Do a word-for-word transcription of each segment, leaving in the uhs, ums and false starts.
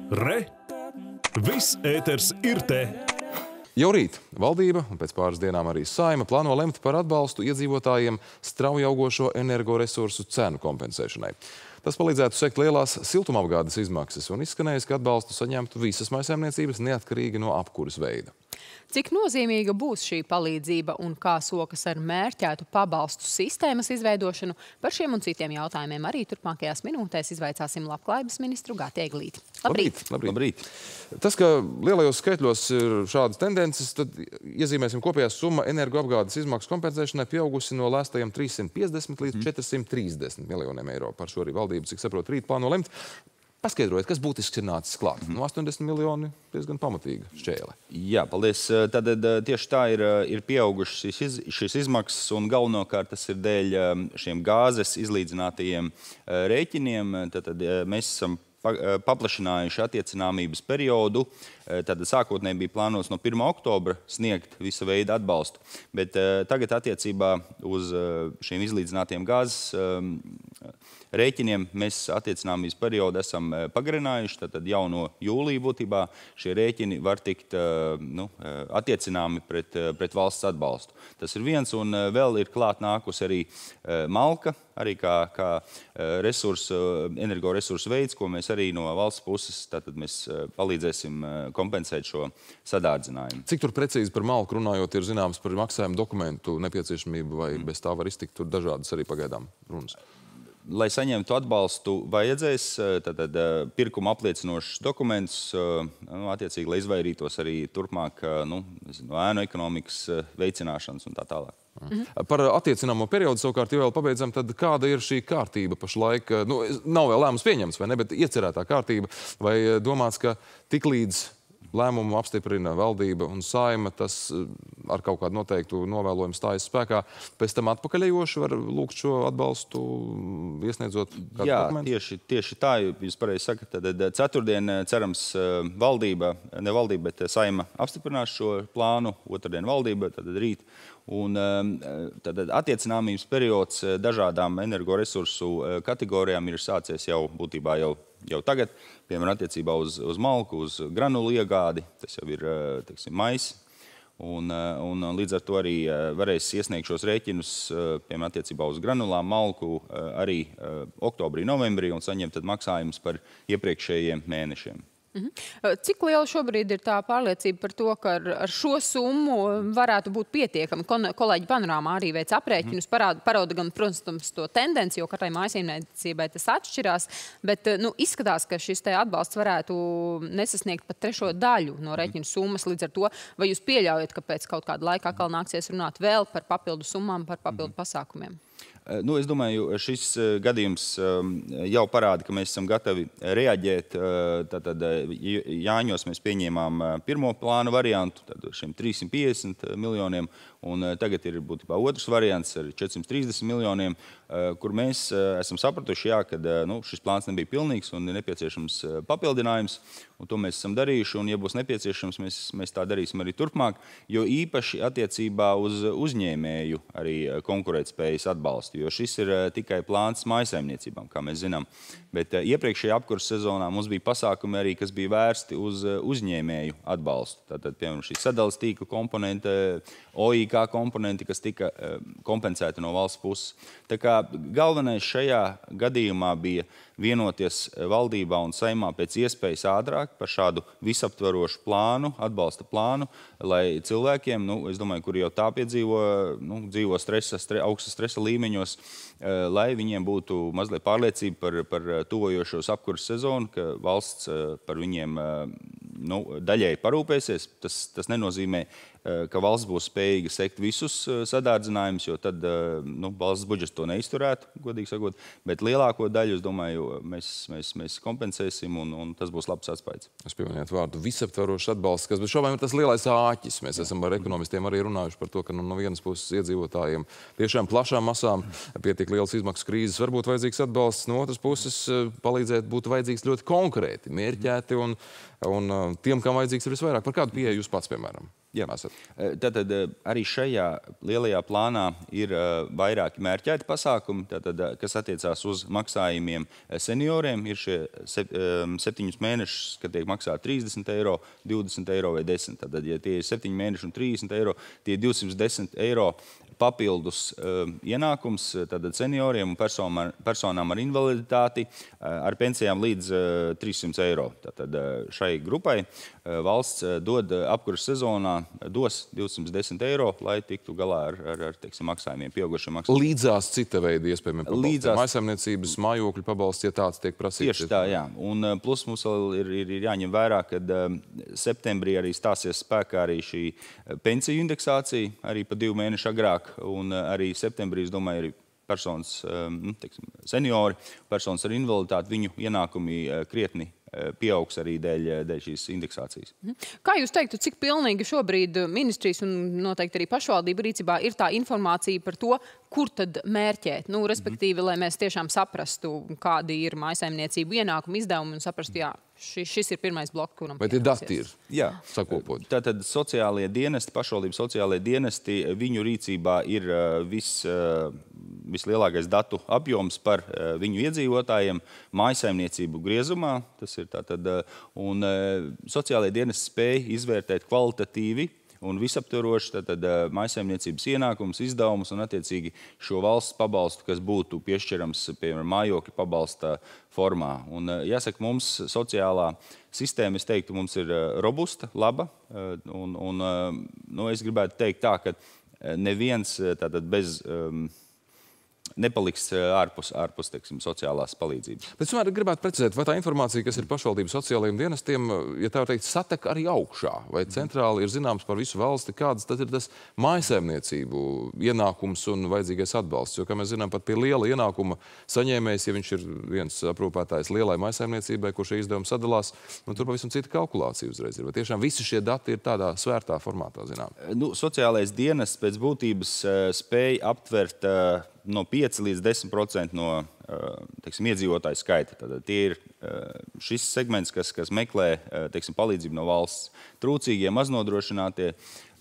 Re! Viss ēters ir te! Jau rīt valdība un pēc pāris dienām arī Saeima plāno lemt par atbalstu iedzīvotājiem strauji augošo energoresursu cenu kompensēšanai. Tas palīdzētu sekt lielās siltumapgādes izmaksas un izskanējis, ka atbalstu saņemtu visas mājsaimniecības neatkarīgi no apkuras veida. Cik nozīmīga būs šī palīdzība un kā sokas ar mērķētu pabalstu sistēmas izveidošanu, par šiem un citiem jautājumiem arī turpmākajās minūtēs izvaicāsim Labklājības ministru Gati Eglīti. Labrīt! Labrīt, labrīt! Tas, ka lielajos skaitļos ir šādas tendences, tad iezīmēsim kopējā summa energoapgādes izmaksu kompensēšanai pieaugusi no lēstajiem trīssimt piecdesmit līdz četrsimt trīsdesmit miljoniem eiro. Par šo arī valdība, cik saprot, rīt plāno lemt. Paskaidrojiet, kas būtiski ir nācis klāt? No astoņdesmit miljoni diezgan pamatīga šķēle. Jā, paldies. Tātad tieši tā ir, ir pieaugušas šis, šis izmaksas un galvenokārt tas ir dēļ šiem gāzes izlīdzinātajiem rēķiniem. Tātad mēs esam paplašinājuši attiecināmības periodu. Tad sākotnēji bija plānots no pirmā oktobra sniegt visa veida atbalstu, bet tagad attiecībā uz šiem izlīdzinātiem gāzes rēķiniem mēs attiecināmības periodu esam pagarinājuši. Tad jau no jūlija būtībā šie rēķini var tikt nu, attiecināmi pret, pret valsts atbalstu. Tas ir viens, un vēl ir klāt nākus arī malka, arī kā, kā resursu, energoresursu veids, ko mēs arī no valsts puses tātad mēs palīdzēsim kompensēt šo sadārdzinājumu. Cik tur precīzi par malku runājot ir zināms par maksājumu dokumentu nepieciešamību, vai bez tā var iztikt tur dažādas arī pagaidām runas? Lai saņemtu atbalstu, vajadzēs tātad, pirkuma apliecinošus dokumentus, nu, attiecīgi, lai izvairītos arī turpmāk nu, nezinu, ēnu ekonomikas veicināšanas un tā tālāk. Mhm. Par attiecināmo periodu savukārt, ja vēl pabeidzam, tad kāda ir šī kārtība pašlaik? Nu, nav vēl lēmums pieņemts, vai ne, bet iecerētā kārtība, vai domāts, ka tiklīdz lēmumu apstiprina valdība un Saeima, tas ar kaut kādu noteiktu novēlojumu stājas spēkā, pēc tam atpakaļejoši var lūgt šo atbalstu, iesniedzot kādu Jā, dokumentu? tieši, tieši tā, jūs pareizi sakat. Tad ceturtdien, cerams, valdība, ne valdība, bet Saeima apstiprinās šo plānu, otrdien valdība, tad rīt. Un tad attiecināmības periods dažādām energoresursu kategorijām ir sācies jau būtībā jau, jau tagad. Piemēram, attiecībā uz, uz malku, uz granulu iegādi, tas jau ir, teiksim, maisi. Un, un līdz ar to arī varēs iesniegt šos rēķinus, piemēram, attiecībā uz granulām, malku arī oktobrī, novembrī un saņemt tad maksājumus par iepriekšējiem mēnešiem. Mhm. Cik liela šobrīd ir tā pārliecība par to, ka ar, ar šo summu varētu būt pietiekami? Kolēģi Panorāmā arī veic aprēķinus, parāda, parauda gan, protams, to tendenci, jo katrai mājsaimniecībai tas atšķirās, bet nu, izskatās, ka šis te atbalsts varētu nesasniegt pat trešo daļu no rēķinu summas. Līdz ar to, vai jūs pieļaujat, ka pēc kaut kāda laika atkal nāksies runāt vēl par papildu summām, par papildu pasākumiem? Nu, es domāju, šis gadījums jau parāda, ka mēs esam gatavi reaģēt. Tātad Jāņos mēs pieņēmām pirmo plānu variantu, tad šiem trīssimt piecdesmit miljoniem, un tagad ir būtībā otrs variants ar četrsimt trīsdesmit miljoniem, kur mēs esam sapratuši, jā, ka nu, šis plāns nebija pilnīgs un ir nepieciešams papildinājums, un to mēs esam darījuši, un ja būs nepieciešams, mēs, mēs tā darīsim arī turpmāk, jo īpaši attiecībā uz uzņēmēju arī konkurētspējas atbalstu, jo šis ir tikai plāns mājsaimniecībām, kā mēs zinām. Bet iepriekšējā apkuras sezonā mums bija pasākumi arī, kas bija vērsti uz uzņēmēju atbalstu. Tātad, piemēram, šī sadales tīkla komponente, O I K komponenti, kas tika kompensēti no valsts puses. Tā kā galvenais šajā gadījumā bija vienoties valdībā un Saeimā pēc iespējas ātrāk par šādu visaptverošu plānu, atbalsta plānu, lai cilvēkiem, nu, es domāju, kuri jau tā piedzīvo, nu, dzīvo stresa, stre, augsta stresa līmeņos, lai viņiem būtu mazliet pārliecība par, par tuvojošos apkuras sezonu, ka valsts par viņiem nu, daļēji parūpēsies. Tas, tas nenozīmē, ka valsts būs spējīga sekt visus sadārdzinājumus, jo tad nu, valsts budžets to neizturētu, godīgi sakot. Bet lielāko daļu, es domāju, mēs, mēs, mēs kompensēsim un, un tas būs labs atspaids. Es pieminētu vārdu visaptvarošs atbalsts, kas bet šobrīd ir tas lielais āķis. Mēs esam ar ekonomistiem arī runājuši par to, ka nu, no vienas puses iedzīvotājiem tiešām plašām masām pietiek liels izmaksu krīzes, varbūt vajadzīgs atbalsts, no otras puses palīdzēt būtu vajadzīgs ļoti konkrēti, mērķēti un, un tiem, kam vajadzīgs ir visvairāk. Par kādu pieeju jūs pats, piemēram? Jā, esat. Tātad arī šajā lielajā plānā ir vairāki mērķēti pasākumi, tātad, kas attiecās uz maksājumiem senioriem. Ir šie septiņus mēnešus, kad tiek maksāt trīsdesmit eiro, divdesmit eiro vai desmit. Tātad, ja tie ir septiņi mēneši un trīsdesmit eiro, tie ir divsimt desmit eiro papildus uh, ienākums tātad senioriem un personām, personām ar invaliditāti uh, ar pensijām līdz uh, trīssimts eiro. Tātad uh, šai grupai uh, valsts uh, dod uh, apkuras sezonā, uh, dos divsimt desmit eiro, lai tiktu galā ar, ar, ar teiksim, maksājumiem, pieaugušiem maksājumiem. Līdzās cita veida iespējamiem pabalstiem. Līdzās... Mājsaimniecības, mājokļu pabalsts, ja tāds tiek prasīts. Tieši tā, jā. Un uh, plus mums vēl ir, ir, ir jāņem vērā, kad uh, septembrī arī stāsies spēkā arī šī pensiju indeksācija, arī pa divu mēnešu agrāk. Un arī septembrī, es domāju, arī personas, nu, teiksim, seniori, personas ar invaliditāti, viņu ienākumi krietni pieaugs arī dēļ, dēļ šīs indeksācijas. Kā jūs teiktu, cik pilnīgi šobrīd ministrijas un noteikti arī pašvaldību rīcībā ir tā informācija par to, kur tad mērķēt? Nu, respektīvi, mm-hmm. lai mēs tiešām saprastu, kādi ir mājsaimniecību ienākumi, izdevumi un saprastu, jā, šis, šis ir pirmais bloks, kuram vai tie dati ir jā. sakopot? Tātad sociālie dienesti, pašvaldības sociālie dienesti, viņu rīcībā ir vis, vislielākais datu apjoms par viņu iedzīvotājiem mājsaimniecību griezumā. Tas ir tātad, un sociālie dienesti spēj izvērtēt kvalitatīvi un visaptvaroši tātad mājsaimniecības ienākumus, izdevumus un attiecīgi šo valsts pabalstu, kas būtu piešķirams, piemēram, mājokļu pabalsta formā. Un jāsaka, mums sociālā sistēma, es teiktu, mums ir robusta, laba, un, un nu, es gribētu teikt tā, ka neviens tātad bez um, nepaliks ārpus, ārpus teiksim, sociālās palīdzības. Bet tomēr gribētu precizēt, vai tā informācija, kas ir pašvaldības sociālajiem dienestiem, ja tā var teikt, satek arī augšā, vai centrāli ir zināms par visu valsti, kāds tad ir tas mājsaimniecību ienākums un vajadzīgais atbalsts. Jo, kā mēs zinām, pat pie liela ienākuma saņēmējs, ja viņš ir viens aprūpētājs lielai mājsaimniecībai, kur šie izdevumi sadalās, nu, tur pavisam cita kalkulācija uzreiz ir. Vai tiešām visi šie dati ir tādā svērtā formātā, zinām? Nu, sociālais dienests pēc būtības spēj aptvert no pieci līdz desmit procenti no teiksim, iedzīvotāju skaita. Tātad tie ir šis segments, kas, kas meklē teiksim, palīdzību no valsts, trūcīgie, maznodrošinātie.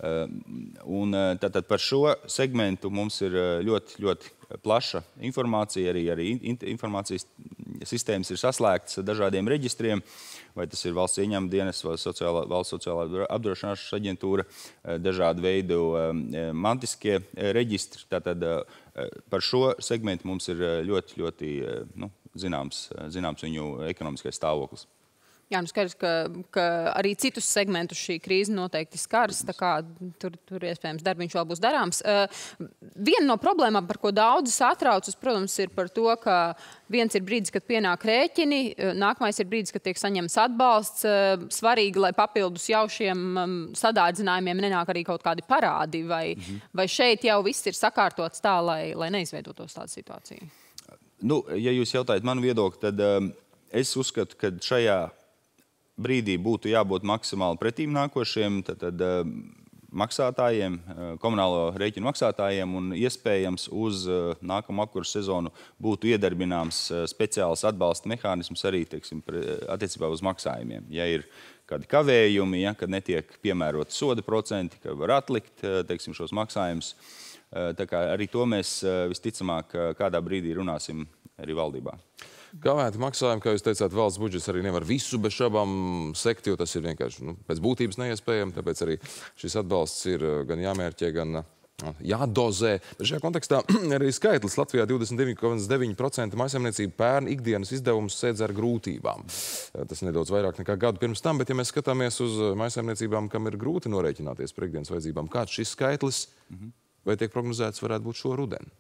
Un tātad par šo segmentu mums ir ļoti, ļoti plaša informācija, arī, arī informācijas sistēmas ir saslēgtas ar dažādiem reģistriem, vai tas ir valsts ieņēmuma dienests, vai sociālā, valsts sociālā apdrošināšanas aģentūra, dažādu veidu mantiskie reģistri. Tātad par šo segmentu mums ir ļoti, ļoti nu, zināms, zināms viņu ekonomiskais stāvoklis. Jā, nu skaidrs, ka, ka arī citus segmentus šī krīze noteikti skars, tā kā tur, tur iespējams darbiņš vēl būs darāms. Uh, viena no problēmām, par ko daudzi satraucas, protams, ir par to, ka viens ir brīdis, kad pienāk rēķini, nākamais ir brīdis, kad tiek saņemts atbalsts. Uh, svarīgi, lai papildus jau šiem um, sadārdzinājumiem nenāk arī kaut kādi parādi, vai, mhm. vai šeit jau viss ir sakārtots tā, lai, lai neizveidotos tāda situācija? Nu, ja jūs jautājat manu viedokli, tad um, es uzskatu, ka šajā brīdī būtu jābūt maksimāli pretīm nākošiem tad, tad, maksātājiem, komunālo rēķinu maksātājiem un iespējams uz nākamo apkuras sezonu būtu iedarbināms speciāls atbalsta mehānisms arī teiksim, attiecībā uz maksājumiem. Ja ir kādi kavējumi, ja, kad netiek piemēroti soda procenti, ka var atlikt teiksim, šos maksājumus. Tā kā arī to mēs visticamāk kādā brīdī runāsim arī valdībā. Kavēti maksājumi, kā jūs teicāt, valsts budžets arī nevar visu bez šabām sekt, jo tas ir vienkārši nu, pēc būtības neiespējami, tāpēc arī šis atbalsts ir gan jāmērķē, gan jādozē. Bet šajā kontekstā arī skaitlis Latvijā divdesmit deviņi komats deviņi procenti mājsaimniecību pērn ikdienas izdevumus sēdz ar grūtībām. Tas nedaudz vairāk nekā gadu pirms tam, bet ja mēs skatāmies uz mājsaimniecībām, kam ir grūti norēķināties par ikdienas vajadzībām, kāds šis skaitlis vai tiek prognozēts varētu būt šo rudeni?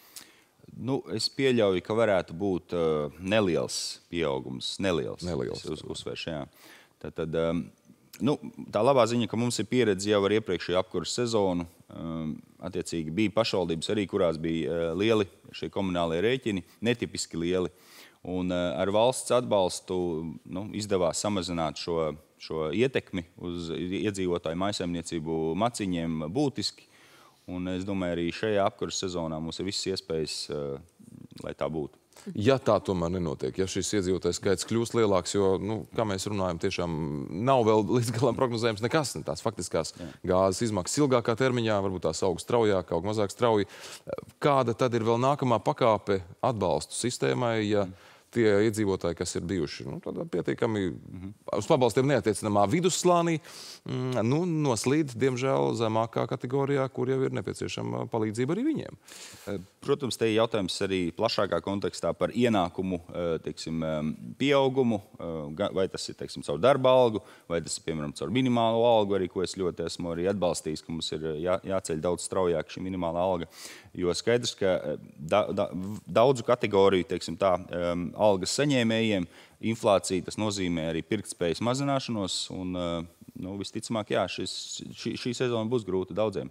Nu, es pieļauju, ka varētu būt uh, neliels pieaugums. Neliels. Neliels. Uz, uzsvērš, jā. Tad, tad, um, nu, tā labā ziņa, ka mums ir pieredze jau ar iepriekšējo apkuras sezonu. Um, attiecīgi bija pašvaldības arī, kurās bija uh, lieli šie komunālie rēķini, netipiski lieli. Un uh, ar valsts atbalstu nu, izdevās samazināt šo, šo ietekmi uz iedzīvotāju mājsaimniecību maciņiem būtiski. Un es domāju, arī šajā apkuras sezonā mums ir visas iespējas, lai tā būtu. Ja tā tomēr nenotiek, ja šis iedzīvotājs skaits kļūst lielāks, jo, nu, kā mēs runājam, tiešām nav vēl līdz galam prognozējams nekas, ne tās faktiskās Jā. gāzes izmaksas ilgākā termiņā, varbūt tās aug straujāk, aug mazāk strauji. Kāda tad ir vēl nākamā pakāpe atbalstu sistēmai, ja tie iedzīvotāji, kas ir bijuši nu, pietiekami mm-hmm. uz pabalstiem neatiecinamā vidusslānī, mm, nu, noslīd, diemžēl, zemākā kategorijā, kur jau ir nepieciešama palīdzība arī viņiem. Protams, te ir jautājums arī plašākā kontekstā par ienākumu teiksim, pieaugumu, vai tas ir teiksim, caur darba algu, vai tas ir, piemēram, caur minimālo algu, arī, ko es ļoti esmu arī atbalstījis, ka mums ir jā, jāceļ daudz straujāk šī minimālā alga. Jo skaidrs, ka da, da, daudzu kategoriju, teiksim tā, um, algas saņēmējiem inflācija, tas nozīmē arī pirktspējas mazināšanos, un, nu, visticamāk, jā, šis, šī, šī sezona būs grūta daudziem.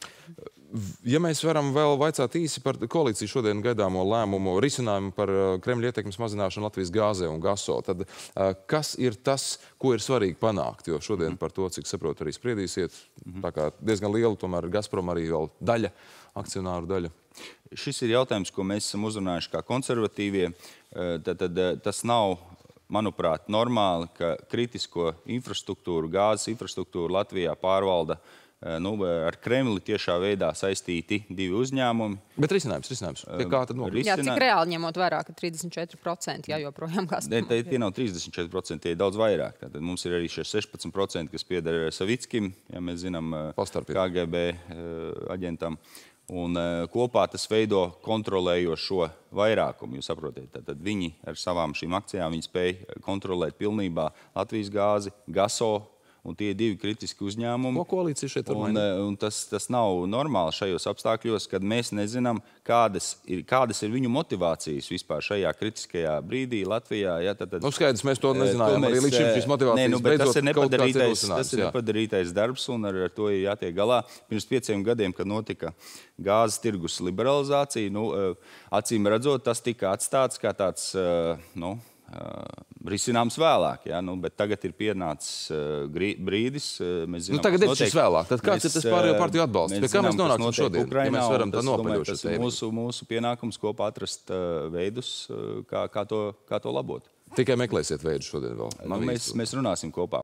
Ja mēs varam vēl vaicāt īsi par koalīciju šodien gaidāmo lēmumu risinājumu par Kremļa ietekmes mazināšanu Latvijas gāzē un gaso, tad kas ir tas, ko ir svarīgi panākt? Jo šodien par to, cik saprotu, arī spriedīsiet, tā kā diezgan liela, tomēr Gazprom arī vēl daļa, akcionāru daļa. Šis ir jautājums, ko mēs esam uzrunājuši kā konservatīvie. Tad, tad, tas nav, manuprāt, normāli, ka kritisko infrastruktūru, gāzes infrastruktūru Latvijā pārvalda nu, ar Kremli tiešā veidā saistīti divi uzņēmumi. Bet risinājums, risinājums. Pie kā tad nokļūt? Jā, cik reāli ņemot vairāk, ka trīsdesmit četri procenti, jā, joprojām Gazprom. Ne, tie nav trīsdesmit četri procenti, tie ir daudz vairāk. Tātad mums ir arī šie sešpadsmit procenti, kas pieder Savickim, ja mēs zinām K G B aģentam. Un kopā tas veido kontrolējošo vairākumu, jūs saprotiet. Tad viņi ar savām šīm akcijām viņi spēj kontrolēt pilnībā Latvijas gāzi, gaso, un tie divi kritiski uzņēmumi. Ko koalīcija šeit var un, mainīt? un tas, tas nav normāli šajos apstākļos, kad mēs nezinām, kādas ir, kādas ir viņu motivācijas vispār šajā kritiskajā brīdī Latvijā. Ja, tad, tad, nu, skaidrs, mēs to nezinājām. To mēs, arī līdz šim šīs motivācijas ne, nu, bet tas ir nepadarītais, ir tas ir nepadarītais darbs, un ar, ar to ir jātiek galā. Pirms pieciem gadiem, kad notika gāzes tirgus liberalizācija, nu, acīm redzot, tas tika atstāts kā tāds, nu, risināms vēlāk, ja? Nu, bet tagad ir pienācis brīdis. Mēs zinām, nu, tagad ir šis vēlāk. Tad kāds mēs, ir tas pārējo partiju atbalsts? Pie kā mēs nonākam šodien? Ukrainā, ja mēs varam tā nopaļot tas ir mūsu, mūsu pienākums kopā atrast veidus, kā, kā, to, kā to labot. Tikai meklēsiet veidus šodien vēl. Nu, mēs, mēs runāsim kopā.